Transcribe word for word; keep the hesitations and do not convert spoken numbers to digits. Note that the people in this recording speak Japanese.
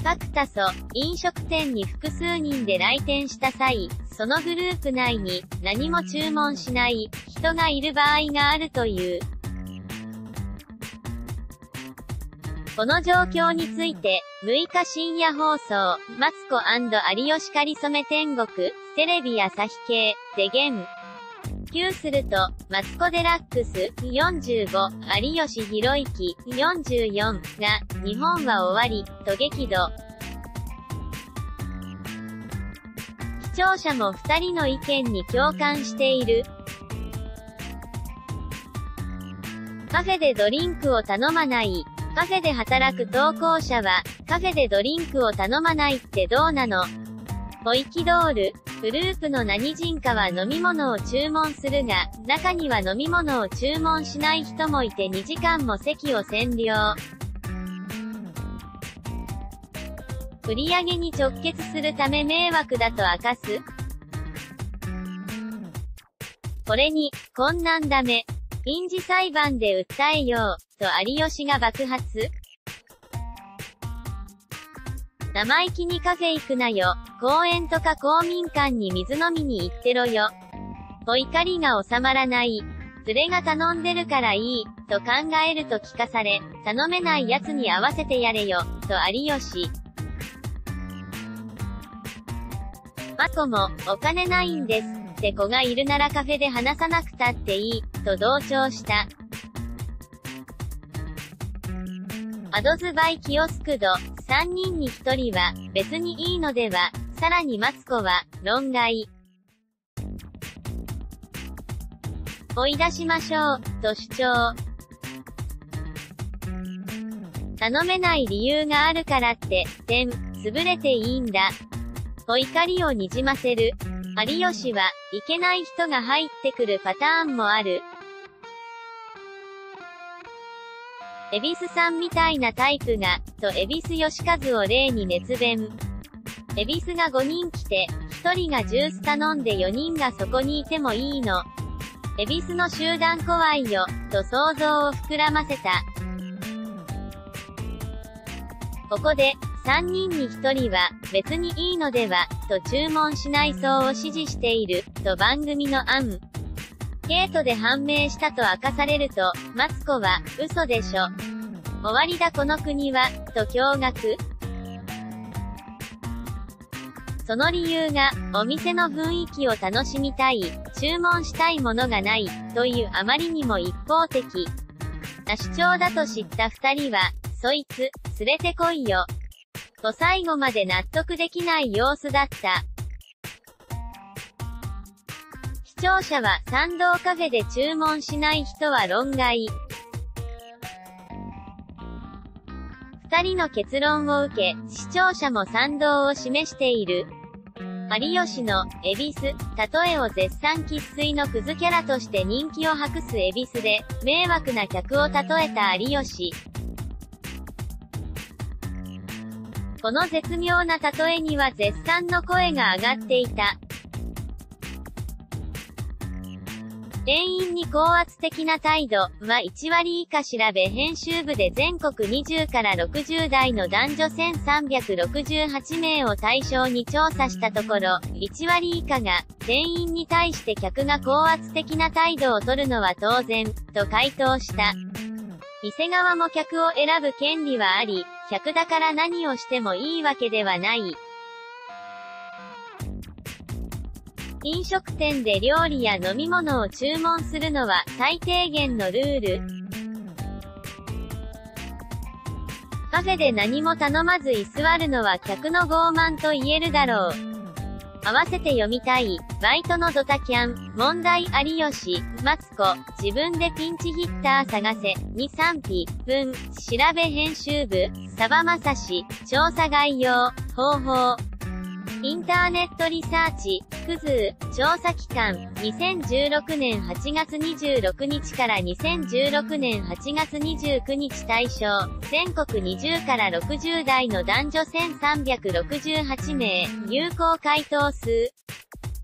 ファクタソ、飲食店に複数人で来店した際、そのグループ内に何も注文しない人がいる場合があるという。この状況について、むいか深夜放送、マツコ&有吉かりそめ天国、テレビ朝日系、で現。Q すると、マツコデラックス、よんじゅうご、有吉弘行、よんじゅうよん、が、日本は終わり、と激怒。視聴者もふたりの意見に共感している。カフェでドリンクを頼まない。カフェで働く投稿者は、カフェでドリンクを頼まないってどうなの？ポイキドール、グループの何人かは飲み物を注文するが、中には飲み物を注文しない人もいてにじかんも席を占領。売り上げに直結するため迷惑だと明かす。これに、こんなんダメ。民事裁判で訴えよう、と有吉が爆発。生意気にカフェ行くなよ。公園とか公民館に水飲みに行ってろよ。と怒りが収まらない。連れが頼んでるからいい、と考えると聞かされ、頼めない奴に合わせてやれよ、と有吉。マコも、お金ないんですって子がいるならカフェで話さなくたっていい、と同調した。アドズバイキオスクド、さんにんにひとりは、別にいいのでは、さらにマツコは、論外。追い出しましょう、と主張。頼めない理由があるからって、点、潰れていいんだ。と怒りをにじませる。有吉は、いけない人が入ってくるパターンもある。恵比寿さんみたいなタイプが、と恵比寿義和を例に熱弁。恵比寿がごにん来て、ひとりがジュース頼んでよにんがそこにいてもいいの。恵比寿の集団怖いよ、と想像を膨らませた。ここで、さんにんにひとりは、別にいいのでは、と注文しない層を支持している、と番組の案。ケイトで判明したと明かされると、マツコは、嘘でしょ。終わりだこの国は、と驚愕。その理由が、お店の雰囲気を楽しみたい、注文したいものがない、というあまりにも一方的な主張だと知った二人は、そいつ、連れてこいよ。と最後まで納得できない様子だった。視聴者は賛同カフェで注文しない人は論外。二人の結論を受け、視聴者も賛同を示している。有吉の、恵比寿、例えを絶賛生粋のクズキャラとして人気を博す恵比寿で、迷惑な客を例えた有吉。この絶妙な例えには絶賛の声が上がっていた。店員に高圧的な態度はいちわり以下調べ編集部で全国にじゅうからろくじゅうだいの男女せんさんびゃくろくじゅうはちめいを対象に調査したところ、いちわり以下が、店員に対して客が高圧的な態度を取るのは当然、と回答した。店側も客を選ぶ権利はあり、客だから何をしてもいいわけではない。飲食店で料理や飲み物を注文するのは最低限のルール。カフェで何も頼まず居座るのは客の傲慢と言えるだろう。合わせて読みたい。バイトのドタキャン。問題有吉、マツコ。自分でピンチヒッター探せ。に、さんぴぶん。調べ編集部。サバマサシ。調査概要。方法。インターネットリサーチ。クズー。調査期間。にせんじゅうろくねんはちがつにじゅうろくにちからにせんじゅうろくねんはちがつにじゅうくにち対象。全国にじゅうからろくじゅうだいの男女せんさんびゃくろくじゅうはちめい。有効回答数。